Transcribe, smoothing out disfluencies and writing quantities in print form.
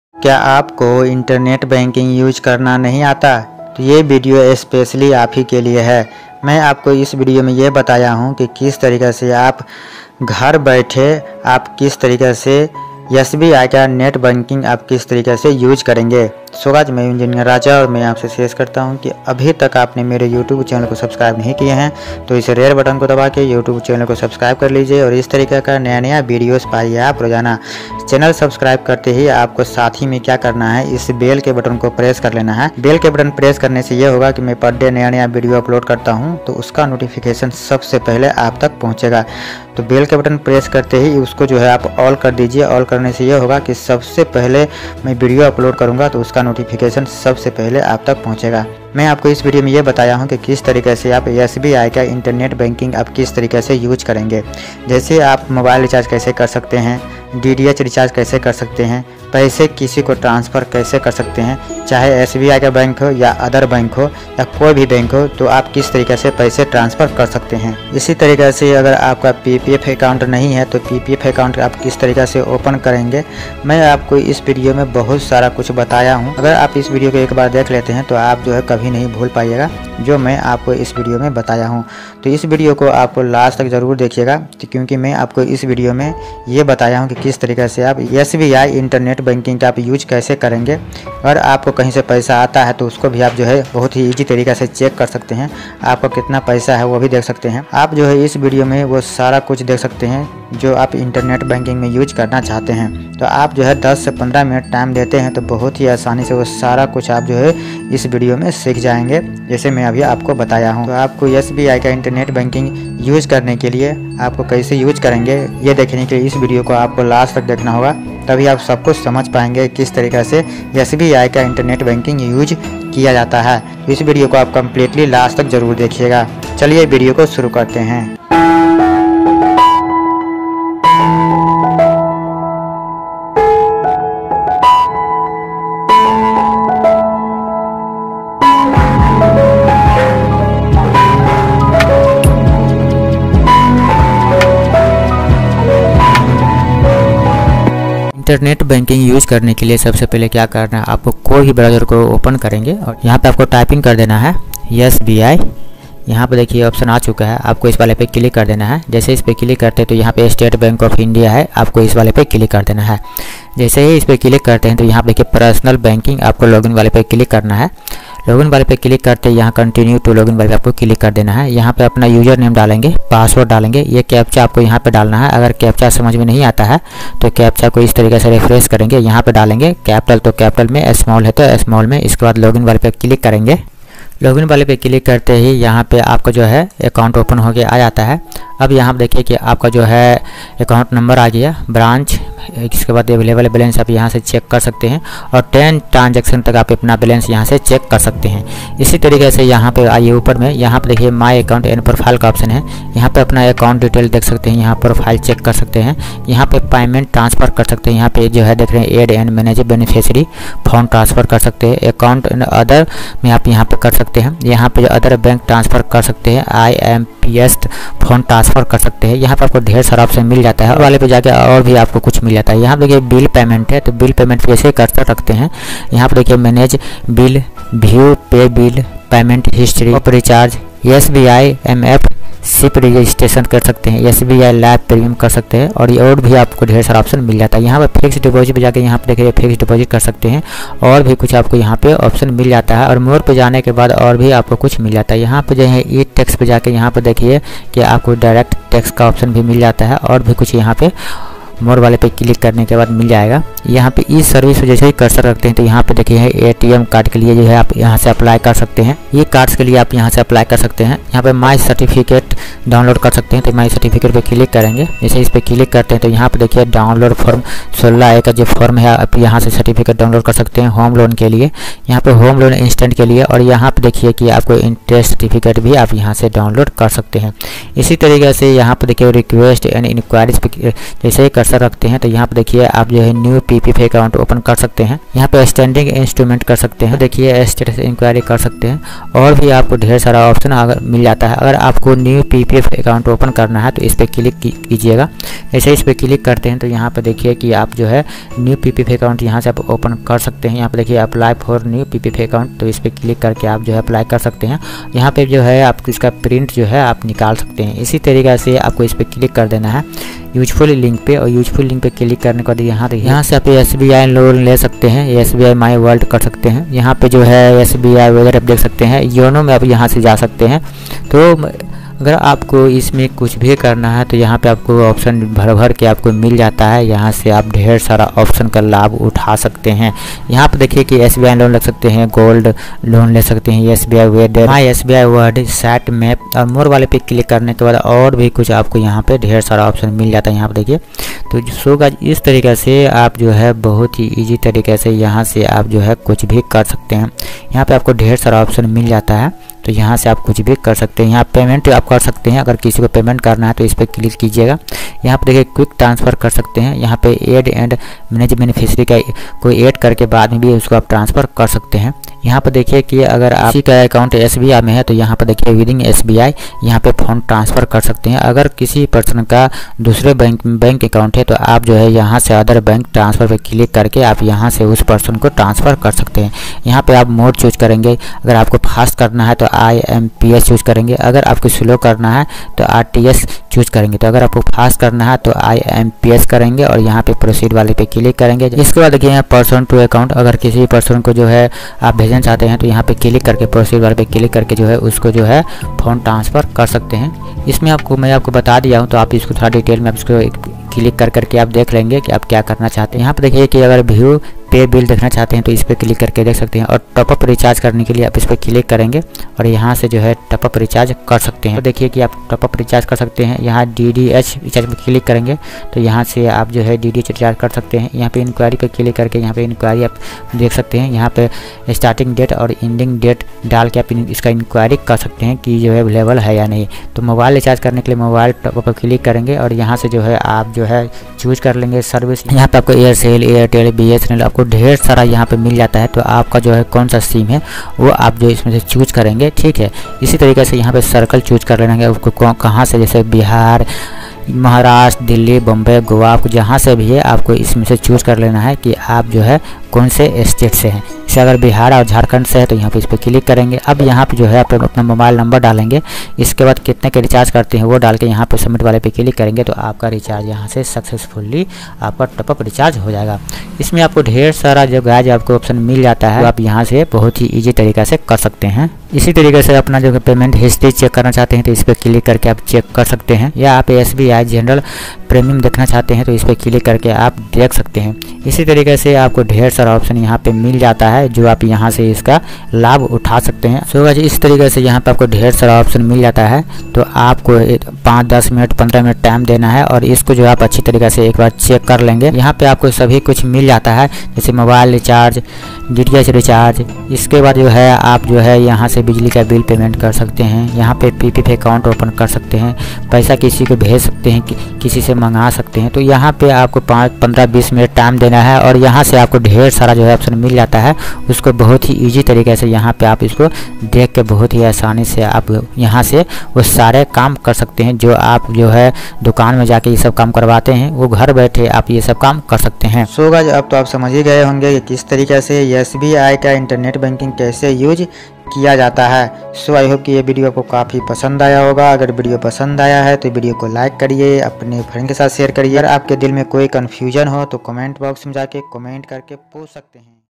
क्या आपको internet banking use करना नहीं आता? तो ये वीडियो स्पेशली आप ही के लिए है। मैं आपको इस वीडियो में ये बताया हूँ कि किस तरीके से आप घर बैठे आप किस तरीके से SBI का नेट बैंकिंग आप किस तरीके से यूज करेंगे। सो गाइस, मैं इंजीनियर राजा और मैं आपसे शेयर करता हूं कि अभी तक आपने मेरे YouTube चैनल को सब्सक्राइब नहीं किए हैं तो इस रेड बटन को दबा के YouTube चैनल को सब्सक्राइब कर लीजिए और इस तरीके का नया वीडियोस पाइए आप रोजाना। चैनल सब्सक्राइब करते ही आपको साथ ही में क्या करना है, इस बेल के बटन को प्रेस कर लेना है। बेल के बटन प्रेस करने से ये होगा कि मैं पर डे नया वीडियो अपलोड करता हूँ तो उसका नोटिफिकेशन सबसे पहले आप तक पहुँचेगा। तो बेल के बटन प्रेस करते ही उसको जो है आप ऑल कर दीजिए। ऑल करने से ये होगा कि सबसे पहले मैं वीडियो अपलोड करूँगा तो उसका नोटिफिकेशन सबसे पहले आप तक पहुंचेगा। मैं आपको इस वीडियो में ये बताया हूं कि किस तरीके से आप SBI का इंटरनेट बैंकिंग आप किस तरीके से यूज करेंगे। जैसे आप मोबाइल रिचार्ज कैसे कर सकते हैं, DTH रिचार्ज कैसे कर सकते हैं, पैसे किसी को ट्रांसफ़र कैसे कर सकते हैं, चाहे SBI का बैंक हो या अदर बैंक हो या कोई भी बैंक हो, तो आप किस तरीके से पैसे ट्रांसफ़र कर सकते हैं। इसी तरीके से अगर आपका PPF अकाउंट नहीं है तो PPF अकाउंट आप किस तरीके से ओपन करेंगे, मैं आपको इस वीडियो में बहुत सारा कुछ बताया हूँ। अगर आप इस वीडियो को एक बार देख लेते हैं तो आप जो है कभी नहीं भूल पाइएगा जो मैं आपको इस वीडियो में बताया हूँ। तो इस वीडियो को आपको लास्ट तक ज़रूर देखिएगा क्योंकि मैं आपको इस वीडियो में ये बताया हूँ कि किस तरीके से आप SBI इंटरनेट बैंकिंग का आप यूज कैसे करेंगे। अगर आपको कहीं से पैसा आता है तो उसको भी आप जो है बहुत ही ईजी तरीके से चेक कर सकते हैं। आपको कितना पैसा है वो भी देख सकते हैं। आप जो है इस वीडियो में वो सारा कुछ देख सकते हैं जो आप इंटरनेट बैंकिंग में यूज करना चाहते हैं। तो आप जो है 10 से 15 मिनट टाइम देते हैं तो बहुत ही आसानी से वो सारा कुछ आप जो है इस वीडियो में सीख जाएंगे जैसे मैं अभी आपको बताया हूँ। तो आपको SBI का इंटरनेट बैंकिंग यूज करने के लिए आपको कैसे यूज करेंगे ये देखने के लिए इस वीडियो को आपको लास्ट तक देखना होगा, तभी आप सब कुछ समझ पाएंगे किस तरीके से SBI का इंटरनेट बैंकिंग यूज किया जाता है। तो इस वीडियो को आप कम्प्लीटली लास्ट तक जरूर देखिएगा। चलिए वीडियो को शुरू करते हैं। इंटरनेट बैंकिंग यूज करने के लिए सबसे पहले क्या करना है, आपको कोई भी ब्राउज़र को ओपन करेंगे और यहाँ पे आपको टाइपिंग कर देना है SBI। यहाँ पे देखिए ऑप्शन आ चुका है, आपको इस वाले पे क्लिक कर देना है। जैसे इस पे क्लिक करते हैं तो यहाँ पे स्टेट बैंक ऑफ इंडिया है, आपको इस वाले पे क्लिक कर देना है। जैसे ही इस पे क्लिक करते हैं तो यहाँ पे देखिए पर्सनल बैंकिंग, आपको लॉगिन वाले पे क्लिक करना है। लॉगिन वाले पे क्लिक करते यहाँ कंटिन्यू टू लॉगिन वाले पे आपको क्लिक कर देना है। यहाँ पे अपना यूजर नेम डालेंगे, पासवर्ड डालेंगे, ये कैप्चा आपको यहाँ पे डालना है। अगर कैप्चा समझ में नहीं आता है तो कैप्चा को इस तरीके से रिफ्रेश करेंगे, यहाँ पे डालेंगे कैपिटल तो कैपिटल में, स्मॉल है तो स्मॉल में। इसके बाद लॉगिन वाले पे क्लिक करेंगे। लॉगिन वाले पे क्लिक करते ही यहाँ पे आपका जो है अकाउंट ओपन होके आ जाता है। अब यहाँ पे देखिए कि आपका जो है अकाउंट नंबर आ गया, ब्रांच, इसके बाद अवेलेबल बैलेंस आप यहाँ से चेक कर सकते हैं और 10 ट्रांजैक्शन तक आप अपना बैलेंस यहाँ से चेक कर सकते हैं। इसी तरीके से यहाँ पे आइए ऊपर में, यहाँ पे देखिए माय अकाउंट एंड प्रोफाइल का ऑप्शन है। यहाँ पे अपना अकाउंट डिटेल देख सकते हैं, यहाँ प्रोफाइल चेक कर सकते हैं, यहाँ पे पेमेंट ट्रांसफ़र कर सकते हैं। यहाँ पे जो है देख रहे हैं add and manage beneficiary, fund transfer कर सकते हैं, अकाउंट एंड अदर में आप यहाँ पे कर सकते हैं। यहाँ पे जो अदर बैंक ट्रांसफ़र कर सकते हैं, IMPS फंड ट्रांसफ़र कर सकते हैं। यहाँ पे आपको ढेर सारा ऑप्शन मिल जाता है। वाले पे जाके और भी आपको कुछ मिल जाता है। यहाँ पे देखिए बिल पेमेंट है तो बिल पेमेंट कैसे कर सकते हैं, यहाँ पे देखिए manage bill, view pay bill, payment history of recharge, SBI MF SIP registration कर सकते हैं, SBI लाइव प्रीमियम कर सकते हैं और भी आपको ढेर सारा ऑप्शन मिल जाता है। यहाँ पे फिक्स डिपॉजिट पे जाके यहाँ पे देखिए फिक्स डिपॉजिट कर सकते हैं और भी कुछ आपको यहाँ पे ऑप्शन मिल जाता है। और मोर पे जाने के बाद और भी आपको कुछ मिल जाता है। यहाँ पे जो है ई टैक्स पे जाके यहाँ पे देखिए कि आपको डायरेक्ट टैक्स का ऑप्शन भी मिल जाता है और भी कुछ यहाँ पे मोर वाले पे क्लिक करने के बाद मिल जाएगा। यहाँ पे ई सर्विस जैसे ही कर सकते हैं तो यहाँ पे देखिए ATM कार्ड के लिए जो है आप यहाँ से अप्लाई कर सकते हैं। ये कार्ड्स के लिए आप यहाँ से अप्लाई कर सकते हैं। यहाँ पे माई सर्टिफिकेट डाउनलोड कर सकते हैं तो माई सर्टिफिकेट पे क्लिक करेंगे। जैसे इस पे क्लिक करते हैं तो यहाँ पे देखिए डाउनलोड फॉर्म 16A का जो फॉर्म है आप यहाँ से सर्टिफिकेट डाउनलोड कर सकते हैं होम लोन के लिए, यहाँ पे होम लोन इंस्टेंट के लिए। और यहाँ पे देखिए कि आपको इंटरेस्ट सर्टिफिकेट भी आप यहाँ से डाउनलोड कर सकते हैं। इसी तरीके से यहाँ पे देखिए रिक्वेस्ट एंड इंक्वायरीज पे जैसे ही कर सारा रखते हैं तो यहाँ पे देखिए आप जो है न्यू पीपीएफ अकाउंट ओपन कर सकते हैं। यहाँ पे स्टैंडिंग इंस्ट्रूमेंट कर सकते हैं, देखिए स्टेटस इंक्वायरी कर सकते हैं और भी आपको ढेर सारा ऑप्शन अगर मिल जाता है। अगर आपको न्यू पीपीएफ अकाउंट ओपन करना है तो इस पर क्लिक कीजिएगा। जैसे इस पर क्लिक करते हैं तो यहाँ पे देखिए कि आप जो है न्यू पीपीएफ अकाउंट यहाँ से आप ओपन कर सकते हैं। यहाँ पे देखिए apply for new PPF account, तो इस पर क्लिक करके आप जो है अप्लाई कर सकते हैं। यहाँ पे जो है आप इसका प्रिंट जो है आप निकाल सकते हैं। इसी तरीके से आपको इस पर क्लिक कर देना है यूजफुल लिंक पे, और यूजफुल लिंक पे क्लिक करने के बाद यहाँ से आप SBI लोन ले सकते हैं, SBI माई वर्ल्ड कर सकते हैं। यहाँ पे जो है SBI वगैरह आप देख सकते हैं। योनो में आप यहाँ से जा सकते हैं। तो अगर आपको इसमें कुछ भी करना है तो यहाँ पे आपको ऑप्शन भर भर के आपको मिल जाता है। यहाँ से आप ढेर सारा ऑप्शन का लाभ उठा सकते हैं। यहाँ पे देखिए कि SBI लोन ले सकते हैं, गोल्ड लोन ले सकते हैं, SBI वेड, my SBI world, set map और मोर वाले पे क्लिक करने के बाद और भी कुछ आपको यहाँ पे ढेर सारा ऑप्शन मिल जाता है। यहाँ पे देखिए तो सो गाइस इस तरीके से आप जो है बहुत ही ईजी तरीके से यहाँ से आप जो है कुछ भी कर सकते हैं। यहाँ पे आपको ढेर सारा ऑप्शन मिल जाता है, तो यहाँ से आप कुछ भी कर सकते हैं। यहाँ पेमेंट आप कर सकते हैं, अगर किसी को पेमेंट करना है तो इस पर क्लिक कीजिएगा। यहाँ पे देखिए क्विक ट्रांसफ़र कर सकते हैं। यहाँ पे ऐड एंड मैनेज बेनिफिशियरी का को ऐड करके बाद में भी उसको आप ट्रांसफ़र कर सकते हैं। यहाँ पर देखिए कि अगर आप किसी का अकाउंट SBI में है तो यहाँ पर देखिए विदिन SBI यहाँ पे फंड ट्रांसफ़र कर सकते हैं। अगर किसी पर्सन का दूसरे बैंक अकाउंट है तो आप जो है यहाँ से अदर बैंक ट्रांसफ़र पे क्लिक करके आप यहाँ से उस पर्सन को ट्रांसफ़र कर सकते हैं। यहाँ पे आप मोड चूज करेंगे। अगर आपको फास्ट करना है तो IMPS चूज करेंगे, अगर आपको स्लो करना है तो RTS चूज करेंगे। तो अगर आपको फास्ट करना है तो IMPS करेंगे और यहाँ पे प्रोसीड वाले पे क्लिक करेंगे। इसके बाद देखिए यहाँ पर्सन टू अकाउंट, अगर किसी पर्सन को जो है आप भेजना चाहते हैं तो यहाँ पे क्लिक करके प्रोसीड वाले पे क्लिक करके जो है उसको जो है फंड ट्रांसफ़र कर सकते हैं। इसमें मैं आपको बता दिया हूँ, तो आप इसको थोड़ा डिटेल में आप इसको क्लिक करके आप देख लेंगे कि आप क्या करना चाहते हैं। यहाँ पे देखिए कि अगर व्यू पे बिल देखना चाहते हैं तो इस पर क्लिक करके देख सकते हैं। और टॉपअप रिचार्ज करने के लिए आप इस पर क्लिक करेंगे और यहाँ से जो है टॉपअप रिचार्ज कर सकते हैं। तो देखिए कि आप टॉपअप रिचार्ज कर सकते हैं। यहाँ DDH रिचार्ज पर क्लिक करेंगे तो यहाँ से आप जो है DDH रिचार्ज कर सकते हैं। यहाँ पे इंक्वायरी पे क्लिक करके यहाँ पे इंक्वायरी आप देख सकते हैं। यहाँ पे स्टार्टिंग डेट और एंडिंग डेट डाल के आप इसका इंक्वायरी कर सकते हैं कि जो है अवेलेबल है या नहीं। तो मोबाइल रिचार्ज करने के लिए मोबाइल टॉपअप पर क्लिक करेंगे और यहाँ से जो है आप जो है चूज कर लेंगे सर्विस। यहाँ पे आपको एयरसेल, एयरटेल, BSNL आपको ढेर सारा यहाँ पे मिल जाता है। तो आपका जो है कौन सा सिम है वो आप जो इसमें से चूज करेंगे, ठीक है। इसी तरीके से यहाँ पे सर्कल चूज कर लेना है आपको कहाँ से, जैसे बिहार, महाराष्ट्र, दिल्ली, बम्बई, गोवा, आपको जहाँ से भी है आपको इसमें से चूज कर लेना है कि आप जो है कौन से स्टेट से हैं। जैसे अगर बिहार और झारखंड से है तो यहाँ पे इस पर क्लिक करेंगे। अब यहाँ पे जो है आप अपना मोबाइल नंबर डालेंगे। इसके बाद कितने के रिचार्ज करते हैं वो डाल के यहाँ पे सबमिट वाले पे क्लिक करेंगे तो आपका रिचार्ज यहाँ से सक्सेसफुली आपका टॉपअप रिचार्ज हो जाएगा। इसमें आपको ढेर सारा जो गाइज आपको ऑप्शन मिल जाता है, तो आप यहाँ से बहुत ही ईजी तरीके से कर सकते हैं। इसी तरीके से अपना जो पेमेंट हिस्ट्री चेक करना चाहते हैं तो इस पर क्लिक करके आप चेक कर सकते हैं। या आप SBI जनरल प्रीमियम देखना चाहते हैं तो इस पर क्लिक करके आप देख सकते हैं। इसी तरीके से आपको ढेर सारा ऑप्शन यहाँ पे मिल जाता है जो आप यहाँ से इसका लाभ उठा सकते हैं। सो गाइस इस तरीके से यहाँ पे आपको ढेर सारा ऑप्शन मिल जाता है। तो आपको 5, 10 मिनट, 15 मिनट टाइम देना है और इसको जो आप अच्छी तरीके से एक बार चेक कर लेंगे। यहाँ पे आपको सभी कुछ मिल जाता है, जैसे मोबाइल रिचार्ज, DTH रिचार्ज। इसके बाद जो है आप जो है यहाँ से बिजली का बिल पेमेंट कर सकते हैं। यहाँ पे पीपीएफ अकाउंट ओपन कर सकते हैं, पैसा किसी को भेज सकते हैं, किसी से मंगा सकते हैं। तो यहाँ पे आपको 5, 15, 20 मिनट टाइम देना है और यहाँ से आपको ढेर सारा जो है ऑप्शन मिल जाता है। उसको बहुत ही ईजी तरीके से यहाँ पे आप इसको देख के बहुत ही आसानी से आप यहाँ से वो सारे काम कर सकते हैं जो आप जो है दुकान में जाके ये सब काम करवाते हैं, वो घर बैठे आप ये सब काम कर सकते हैं। सो गाइस अब तो आप समझ ही गए होंगे कि किस तरीके से SBI का इंटरनेट बैंकिंग कैसे यूज किया जाता है। सो आई होप कि ये वीडियो आपको काफ़ी पसंद आया होगा। अगर वीडियो पसंद आया है तो वीडियो को लाइक करिए, अपने फ्रेंड के साथ शेयर करिए। अगर आपके दिल में कोई कन्फ्यूजन हो तो कमेंट बॉक्स में जाके कमेंट करके पूछ सकते हैं।